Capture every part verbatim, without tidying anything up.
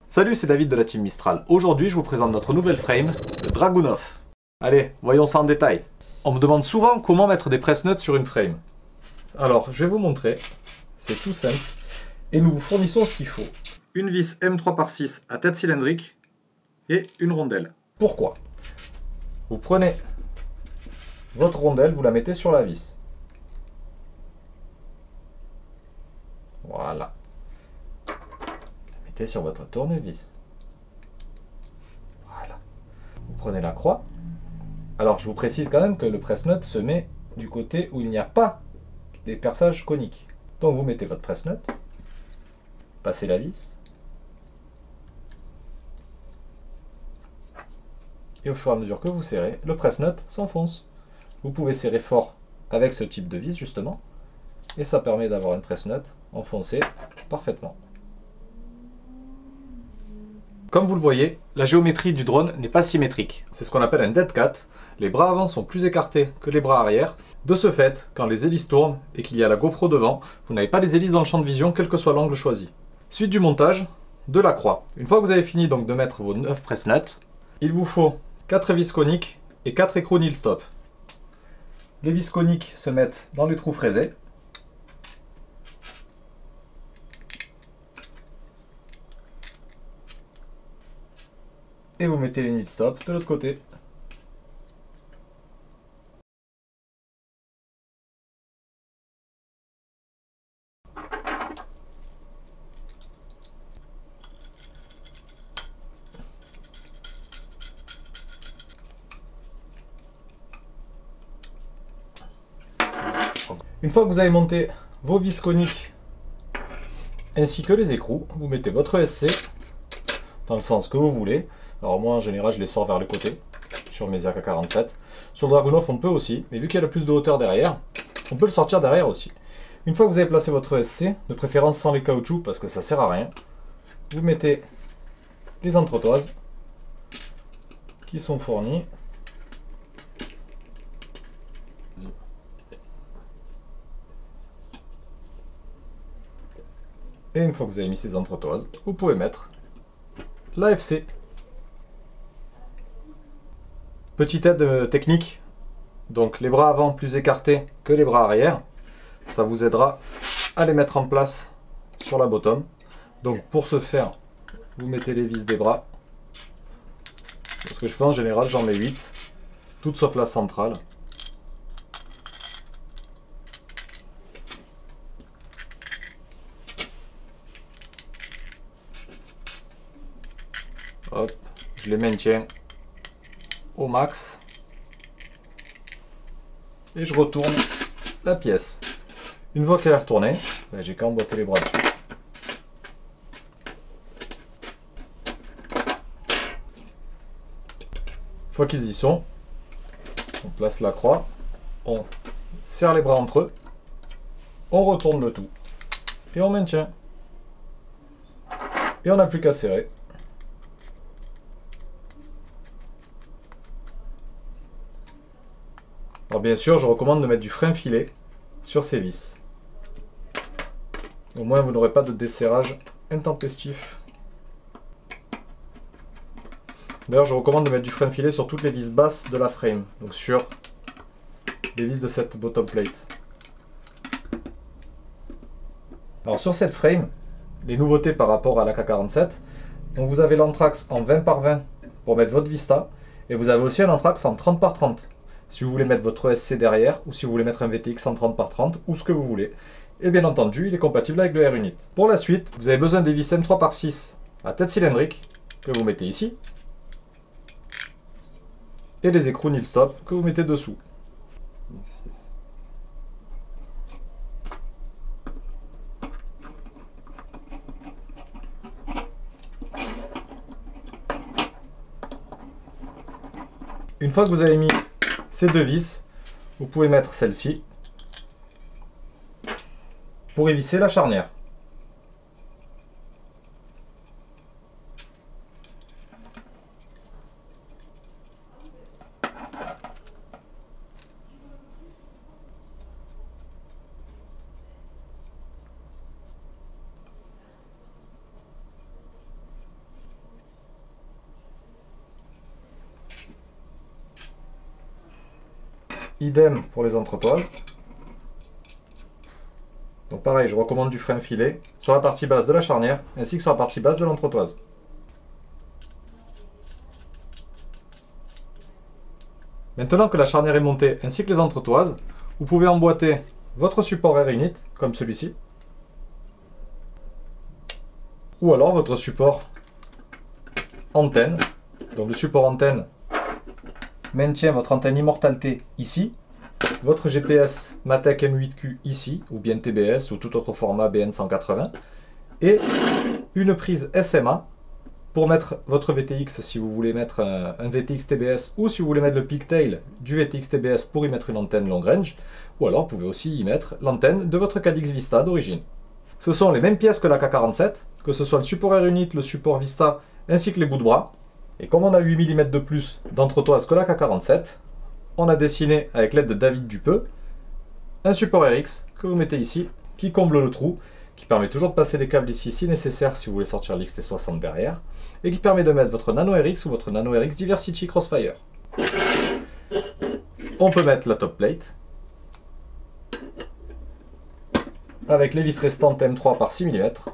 Salut, c'est David de la team Mistral. Aujourd'hui, je vous présente notre nouvelle frame, le Dragunov. Allez, voyons ça en détail. On me demande souvent comment mettre des press nuts sur une frame. Alors, je vais vous montrer. C'est tout simple. Et nous vous fournissons ce qu'il faut. Une vis M trois par six à tête cylindrique et une rondelle. Pourquoi? Vous prenez votre rondelle, vous la mettez sur la vis. Voilà. Mettez sur votre tournevis. Voilà. Vous prenez la croix. Alors, je vous précise quand même que le press-nut se met du côté où il n'y a pas les perçages coniques. Donc, vous mettez votre press-nut, passez la vis, et au fur et à mesure que vous serrez, le press-nut s'enfonce. Vous pouvez serrer fort avec ce type de vis, justement, et ça permet d'avoir une press-nut enfoncée parfaitement. Comme vous le voyez, la géométrie du drone n'est pas symétrique. C'est ce qu'on appelle un dead cat. Les bras avant sont plus écartés que les bras arrière. De ce fait, quand les hélices tournent et qu'il y a la GoPro devant, vous n'avez pas les hélices dans le champ de vision, quel que soit l'angle choisi. Suite du montage, de la croix. Une fois que vous avez fini donc de mettre vos neuf press nuts, il vous faut quatre vis coniques et quatre écrous nil stop. Les vis coniques se mettent dans les trous fraisés. Et vous mettez les nil stop de l'autre côté. Une fois que vous avez monté vos vis coniques ainsi que les écrous, vous mettez votre S C dans le sens que vous voulez. Alors moi en général je les sors vers le côté sur mes A K quarante-sept. Sur le Dragunov on peut aussi, mais vu qu'il y a le plus de hauteur derrière, on peut le sortir derrière aussi. Une fois que vous avez placé votre S C, de préférence sans les caoutchoucs parce que ça sert à rien, vous mettez les entretoises qui sont fournies. Et une fois que vous avez mis ces entretoises, vous pouvez mettre l'A F C. Petite aide technique, donc les bras avant plus écartés que les bras arrière, ça vous aidera à les mettre en place sur la bottom. Donc pour ce faire, vous mettez les vis des bras. Ce que je fais en général, j'en mets huit, toutes sauf la centrale. Hop, je les maintiens au max et je retourne la pièce. Une fois qu'elle est retournée, ben j'ai qu'à emboîter les bras dessus. Une fois qu'ils y sont, on place la croix, on serre les bras entre eux, on retourne le tout et on maintient. Et on n'a plus qu'à serrer. Alors bien sûr, je recommande de mettre du frein filet sur ces vis. Au moins, vous n'aurez pas de desserrage intempestif. D'ailleurs, je recommande de mettre du frein filet sur toutes les vis basses de la frame, donc sur les vis de cette bottom plate. Alors sur cette frame, les nouveautés par rapport à l'A K quarante-sept, donc vous avez l'Anthrax en vingt par vingt pour mettre votre Vista, et vous avez aussi un Anthrax en trente par trente. Si vous voulez mettre votre S C derrière, ou si vous voulez mettre un V T X en trente par trente, ou ce que vous voulez. Et bien entendu, il est compatible avec le R Unit. Pour la suite, vous avez besoin des vis M trois par six à tête cylindrique, que vous mettez ici, et des écrous nil stop que vous mettez dessous. Une fois que vous avez mis ces deux vis, vous pouvez mettre celle-ci pour y visser la charnière. Idem pour les entretoises. Donc pareil, je recommande du frein filet sur la partie basse de la charnière ainsi que sur la partie basse de l'entretoise. Maintenant que la charnière est montée ainsi que les entretoises, vous pouvez emboîter votre support Air Unit comme celui-ci. Ou alors votre support antenne. Donc le support antenne maintient votre antenne Immortal-T ici, votre G P S Matek M huit Q ici, ou bien T B S ou tout autre format B N cent quatre-vingts, et une prise S M A pour mettre votre V T X si vous voulez mettre un, un V T X T B S, ou si vous voulez mettre le pigtail du V T X T B S pour y mettre une antenne long range, ou alors vous pouvez aussi y mettre l'antenne de votre Cadix Vista d'origine. Ce sont les mêmes pièces que la K quarante-sept, que ce soit le support Air Unit, le support Vista, ainsi que les bouts de bras. Et comme on a huit millimètres de plus d'entretoise que la K quarante-sept, on a dessiné avec l'aide de David Dupeux un support R X que vous mettez ici, qui comble le trou, qui permet toujours de passer des câbles ici si nécessaire si vous voulez sortir l'X T soixante derrière, et qui permet de mettre votre Nano R X ou votre Nano R X Diversity Crossfire. On peut mettre la top plate, avec les vis restantes M trois par six millimètres.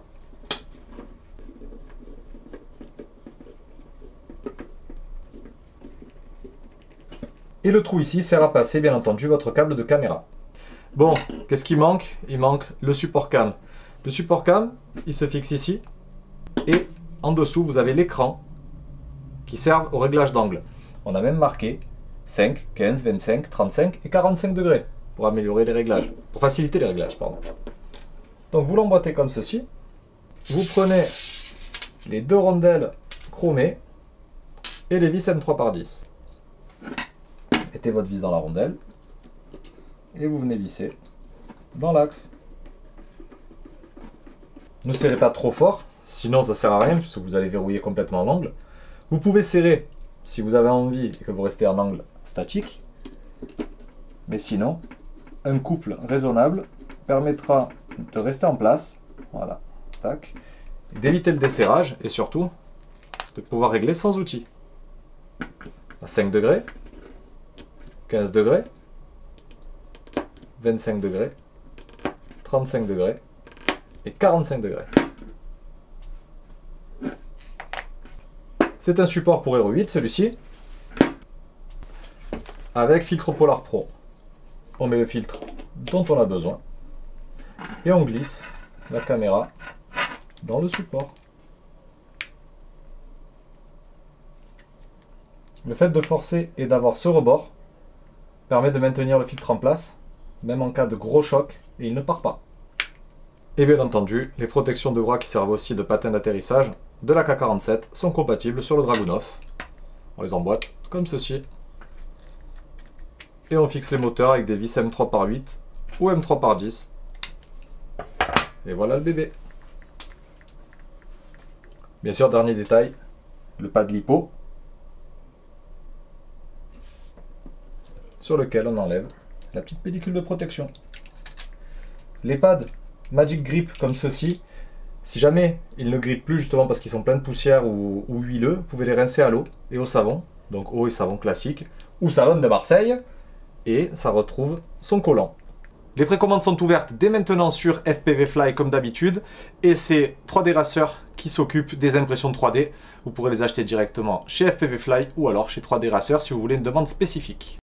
Et le trou ici sert à passer bien entendu votre câble de caméra. Bon, qu'est-ce qui manque? Il manque le support cam. Le support cam, il se fixe ici. Et en dessous, vous avez l'écran qui sert au réglage d'angle. On a même marqué cinq, quinze, vingt-cinq, trente-cinq et quarante-cinq degrés pour améliorer les réglages, pour faciliter les réglages, pardon. Donc vous l'emboîtez comme ceci. Vous prenez les deux rondelles chromées et les vis M trois par dix. Mettez votre vis dans la rondelle et vous venez visser dans l'axe. Ne serrez pas trop fort, sinon ça sert à rien puisque vous allez verrouiller complètement l'angle. Vous pouvez serrer si vous avez envie et que vous restez en angle statique, mais sinon un couple raisonnable permettra de rester en place, voilà, tac, d'éviter le desserrage et surtout de pouvoir régler sans outil. À cinq degrés, quinze degrés, vingt-cinq degrés, trente-cinq degrés et quarante-cinq degrés. C'est un support pour Hero huit celui-ci, avec filtre Polar Pro. On met le filtre dont on a besoin et on glisse la caméra dans le support. Le fait de forcer et d'avoir ce rebord permet de maintenir le filtre en place, même en cas de gros choc, et il ne part pas. Et bien entendu, les protections de bras qui servent aussi de patin d'atterrissage de la K quarante-sept sont compatibles sur le Dragunov. On les emboîte comme ceci. Et on fixe les moteurs avec des vis M trois par huit ou M trois par dix. Et voilà le bébé. Bien sûr, dernier détail, le pad lipo, sur lequel on enlève la petite pellicule de protection. Les pads Magic Grip comme ceci, si jamais ils ne grippent plus justement parce qu'ils sont pleins de poussière ou, ou huileux, vous pouvez les rincer à l'eau et au savon, donc eau et savon classique, ou savon de Marseille, et ça retrouve son collant. Les précommandes sont ouvertes dès maintenant sur F P V Fly comme d'habitude, et c'est trois D Racer qui s'occupent des impressions trois D. Vous pourrez les acheter directement chez F P V Fly ou alors chez trois D Racer si vous voulez une demande spécifique.